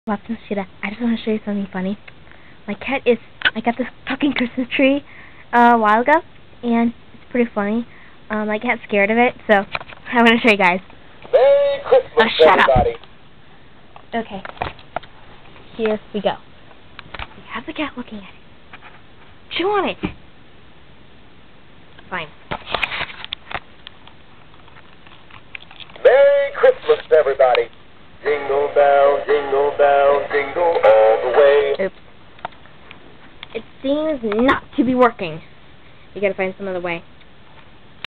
Watson Shida, I just want to show you something funny. I got this talking Christmas tree a while ago, and it's pretty funny. I got scared of it, so I want to show you guys. Merry Christmas, shut everybody. Up. Okay, here we go. We have the cat looking at it. Chew on it. Fine. Merry Christmas, everybody. Jingle bell, jingle bell, jingle all the way. Oops. It seems not to be working. You gotta find some other way.